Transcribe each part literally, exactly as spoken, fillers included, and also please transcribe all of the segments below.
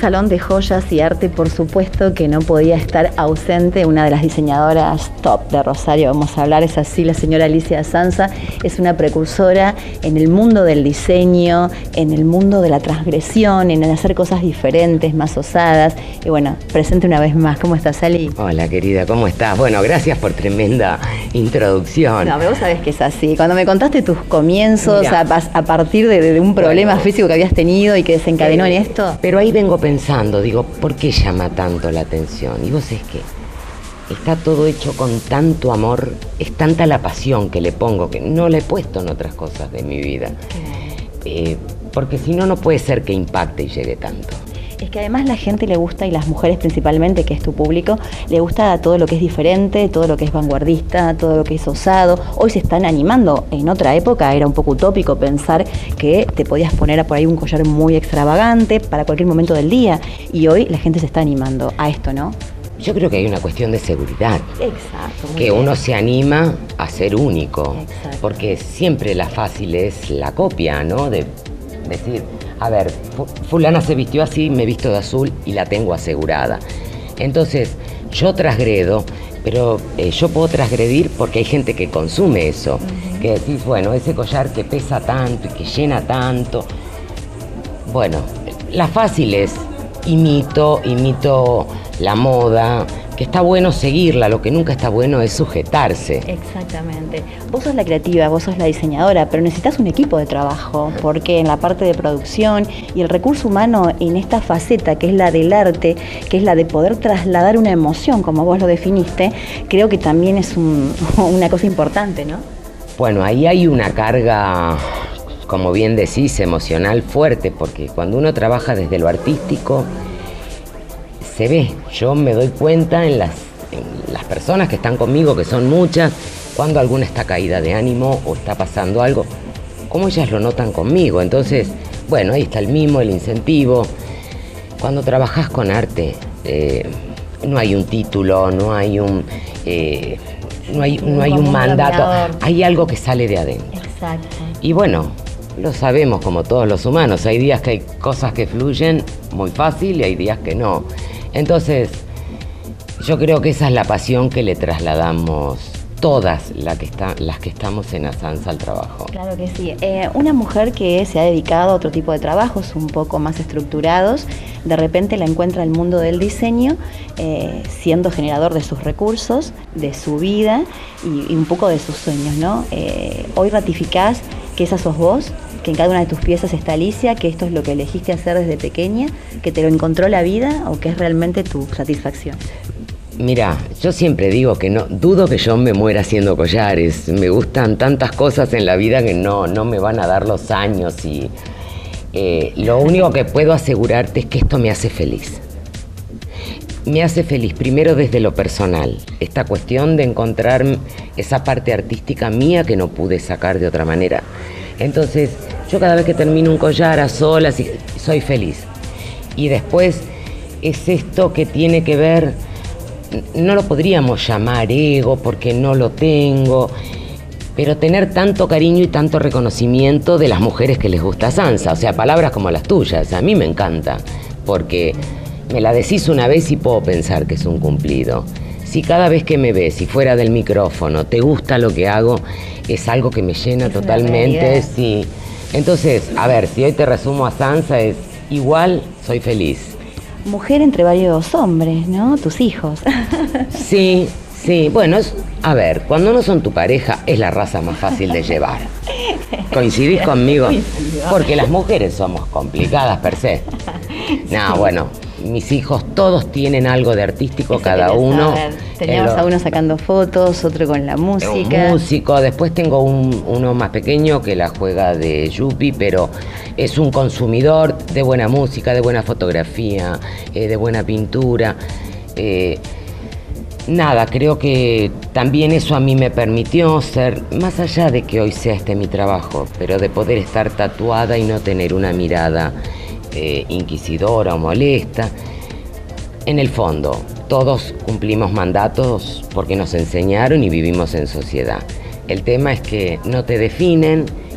salón de joyas y arte, por supuesto que no podía estar ausente una de las diseñadoras top de Rosario. Vamos a hablar, es así, la señora Alicia Sanza. Es una precursora en el mundo del diseño, en el mundo de la transgresión, en hacer cosas diferentes, más osadas. Y bueno, presente una vez más. ¿Cómo estás, Ali? Hola, querida, ¿cómo estás? Bueno, gracias por tremenda introducción. No, pero vos sabés que es así. Cuando me contaste tus comienzos a, a partir de, de un problema bueno, físico que habías tenido y que desencadenó eh, en esto. Pero ahí vengo pensando, digo, ¿por qué llama tanto la atención? Y vos es que está todo hecho con tanto amor, es tanta la pasión que le pongo, que no la he puesto en otras cosas de mi vida. Eh, porque si no, no puede ser que impacte y llegue tanto. Es que además la gente le gusta, y las mujeres principalmente, que es tu público, le gusta todo lo que es diferente, todo lo que es vanguardista, todo lo que es osado. Hoy se están animando. En otra época era un poco utópico pensar que te podías poner por ahí un collar muy extravagante para cualquier momento del día. Y hoy la gente se está animando a esto, ¿no? Yo creo que hay una cuestión de seguridad. Exacto. Que bien. Uno se anima a ser único. Exacto. Porque siempre la fácil es la copia, ¿no? De decir, a ver, fulana se vistió así, me visto de azul y la tengo asegurada. Entonces, yo transgredo, pero eh, yo puedo transgredir porque hay gente que consume eso. Uh-huh. Que decís, bueno, ese collar que pesa tanto y que llena tanto. Bueno, la fácil es imito, imito la moda, que está bueno seguirla, lo que nunca está bueno es sujetarse. Exactamente. Vos sos la creativa, vos sos la diseñadora, pero necesitas un equipo de trabajo, porque en la parte de producción y el recurso humano en esta faceta que es la del arte, que es la de poder trasladar una emoción, como vos lo definiste, creo que también es un, una cosa importante, ¿no? Bueno, ahí hay una carga, como bien decís, emocional fuerte, porque cuando uno trabaja desde lo artístico, se ve, yo me doy cuenta en las, en las personas que están conmigo, que son muchas, cuando alguna está caída de ánimo o está pasando algo, como ellas lo notan conmigo. Entonces, bueno, ahí está el mimo, el incentivo. Cuando trabajas con arte, eh, no hay un título, no hay un, eh, no hay, no hay un mandato, hay algo que sale de adentro. Exacto. Y bueno, lo sabemos como todos los humanos, hay días que hay cosas que fluyen muy fácil y hay días que no. Entonces, yo creo que esa es la pasión que le trasladamos todas la que está, las que estamos en Asanza al trabajo. Claro que sí. Eh, una mujer que se ha dedicado a otro tipo de trabajos un poco más estructurados, de repente la encuentra el mundo del diseño, eh, siendo generador de sus recursos, de su vida y, y un poco de sus sueños, ¿no? Eh, hoy ratificás que esa sos vos, que en cada una de tus piezas está Alicia, que esto es lo que elegiste hacer desde pequeña, que te lo encontró la vida o que es realmente tu satisfacción. Mira, yo siempre digo que no, dudo que yo me muera haciendo collares. Me gustan tantas cosas en la vida que no, no me van a dar los años y eh, lo único que puedo asegurarte es que esto me hace feliz. Me hace feliz primero desde lo personal, esta cuestión de encontrar esa parte artística mía que no pude sacar de otra manera. Entonces, yo cada vez que termino un collar a solas, soy feliz. Y después es esto que tiene que ver, no lo podríamos llamar ego porque no lo tengo, pero tener tanto cariño y tanto reconocimiento de las mujeres que les gusta Sanza. O sea, palabras como las tuyas, a mí me encanta, porque me la decís una vez y puedo pensar que es un cumplido. Si cada vez que me ves, si fuera del micrófono, te gusta lo que hago, es algo que me llena es totalmente. Sí. Entonces, a ver, si hoy te resumo a Sanza, es igual, soy feliz. Mujer entre varios hombres, ¿no? Tus hijos. Sí, sí. Bueno, es, a ver, cuando no son tu pareja, es la raza más fácil de llevar. ¿Coincidís conmigo? Porque las mujeres somos complicadas per se. No, bueno, mis hijos todos tienen algo de artístico, cada uno. Teníamos a uno sacando fotos, otro con la música. Un músico, después tengo un, uno más pequeño que la juega de yuppie, pero es un consumidor de buena música, de buena fotografía, eh, de buena pintura. Eh, nada, creo que también eso a mí me permitió ser, más allá de que hoy sea este mi trabajo, pero de poder estar tatuada y no tener una mirada eh, inquisidora o molesta. En el fondo, todos cumplimos mandatos porque nos enseñaron y vivimos en sociedad. El tema es que no te definen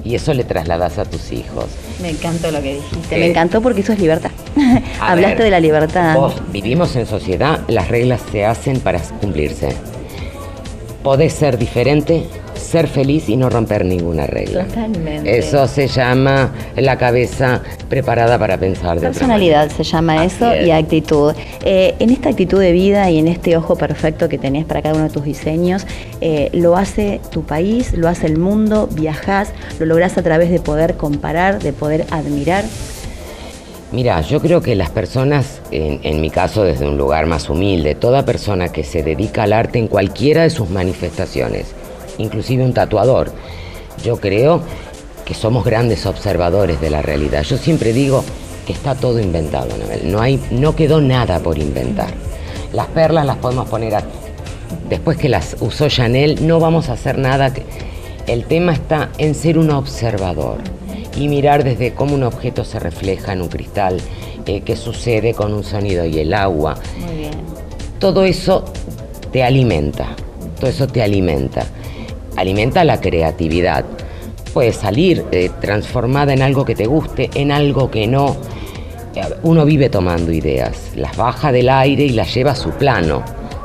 y eso le trasladas a tus hijos. Me encantó lo que dijiste, Eh, me encantó porque eso es libertad. Hablaste ver, de la libertad. Vos, vivimos en sociedad, las reglas se hacen para cumplirse. Podés ser diferente, ser feliz y no romper ninguna regla. Totalmente. Eso se llama la cabeza preparada para pensar de Personalidad otra se llama Así eso es. y actitud. Eh, en esta actitud de vida y en este ojo perfecto que tenés para cada uno de tus diseños, eh, lo hace tu país, lo hace el mundo, viajás, lo lográs a través de poder comparar, de poder admirar. Mira, yo creo que las personas, en, en mi caso desde un lugar más humilde, toda persona que se dedica al arte en cualquiera de sus manifestaciones, inclusive un tatuador, yo creo que somos grandes observadores de la realidad. Yo siempre digo que está todo inventado, Anabel. No hay, no quedó nada por inventar. Las perlas las podemos poner a, después que las usó Chanel, no vamos a hacer nada. Que, el tema está en ser un observador y mirar desde cómo un objeto se refleja en un cristal, eh, qué sucede con un sonido y el agua. Muy bien. Todo eso te alimenta, todo eso te alimenta. Alimenta la creatividad. Puede salir eh, transformada en algo que te guste, en algo que no. Uno vive tomando ideas, las baja del aire y las lleva a su plano.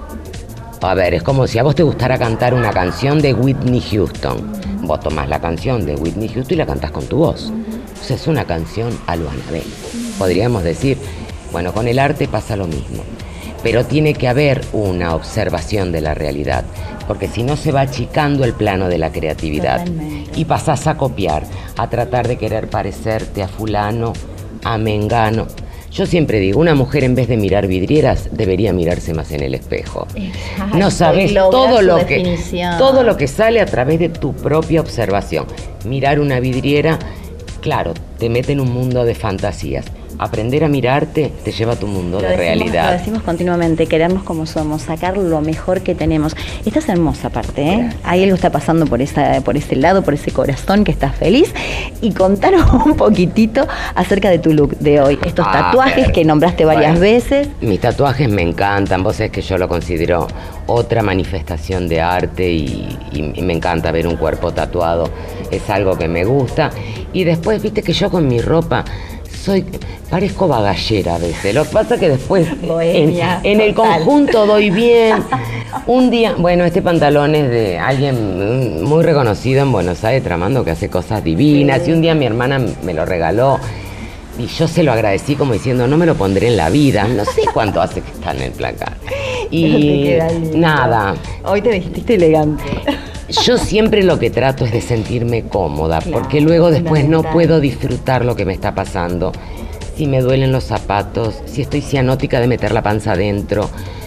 A ver, es como si a vos te gustara cantar una canción de Whitney Houston. Vos tomás la canción de Whitney Houston y la cantás con tu voz. O sea, es una canción a lo Anabel. Podríamos decir, bueno, con el arte pasa lo mismo. Pero tiene que haber una observación de la realidad, porque si no se va achicando el plano de la creatividad. Totalmente. Y pasás a copiar, a tratar de querer parecerte a fulano, a mengano. Yo siempre digo, una mujer en vez de mirar vidrieras, debería mirarse más en el espejo. Exacto, No sabes y lograr todo su lo que definición. todo lo que sale a través de tu propia observación. Mirar una vidriera, claro, te mete en un mundo de fantasías. Aprender a mirarte te lleva a tu mundo Lo de decimos, realidad. Lo decimos continuamente, querernos como somos, sacar lo mejor que tenemos. Estás hermosa aparte, ¿eh? Gracias. Hay algo está pasando por esa, por ese lado, por ese corazón que estás feliz. Y contanos un poquitito acerca de tu look de hoy. Estos A tatuajes ver, que nombraste varias bueno, veces. Mis tatuajes me encantan, vos sabés que yo lo considero otra manifestación de arte y, y- y me encanta ver un cuerpo tatuado, es algo que me gusta. Y después, viste que yo con mi ropa soy, parezco bagallera a veces. Lo que pasa es que después en, Bohemia, en el total. conjunto doy bien. Un día, bueno, este pantalón es de alguien mm, muy reconocido en Buenos Aires, tramando, que hace cosas divinas. Sí. Y un día mi hermana me lo regaló. Y yo se lo agradecí como diciendo, no me lo pondré en la vida. No sé cuánto hace que está en el placar. Pero te Y queda lindo. nada, Hoy te vestiste elegante. yo siempre lo que trato es de sentirme cómoda, Claro, porque luego después no fundamental. puedo disfrutar lo que me está pasando. Si me duelen los zapatos, si estoy cianótica de meter la panza adentro,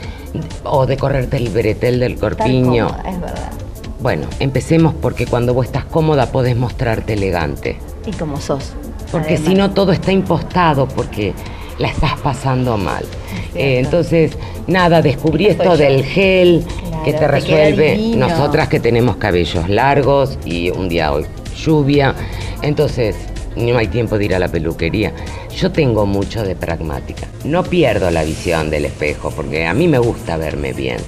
o de correrte el bretel del corpiño. Tan cómoda, es verdad. Bueno, empecemos porque cuando vos estás cómoda podés mostrarte elegante. Y como sos. Porque además. si no todo está impostado porque la estás pasando mal. Eh, entonces, nada, descubrí Esto esto soy yo. del gel Claro, que te te queda resuelve. divino. Nosotras que tenemos cabellos largos y un día hoy lluvia, entonces no hay tiempo de ir a la peluquería. Yo tengo mucho de pragmática. No pierdo la visión del espejo porque a mí me gusta verme bien.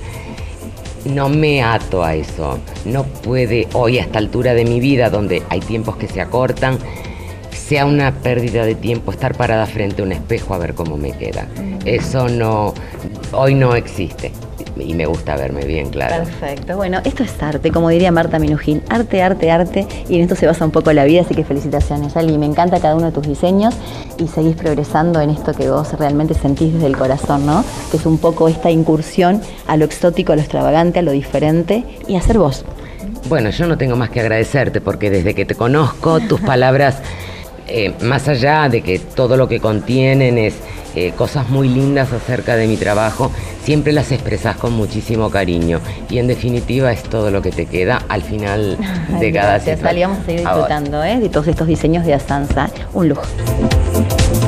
No me ato a eso. No puede hoy a esta altura de mi vida, donde hay tiempos que se acortan, sea una pérdida de tiempo estar parada frente a un espejo a ver cómo me queda. Eso no, hoy no existe. Y me gusta verme bien, claro. Perfecto. Bueno, esto es arte, como diría Marta Minujín. Arte, arte, arte. Y en esto se basa un poco la vida, así que felicitaciones, Ali. Me encanta cada uno de tus diseños y seguís progresando en esto que vos realmente sentís desde el corazón, ¿no? Que es un poco esta incursión a lo exótico, a lo extravagante, a lo diferente y a ser vos. Bueno, yo no tengo más que agradecerte porque desde que te conozco, tus palabras, eh, más allá de que todo lo que contienen es eh, cosas muy lindas acerca de mi trabajo, siempre las expresas con muchísimo cariño y en definitiva es todo lo que te queda al final de Ay, cada gracias, situación. Ali. Vamos a seguir Ahora. disfrutando, ¿eh? de todos estos diseños de Asanza. Un lujo.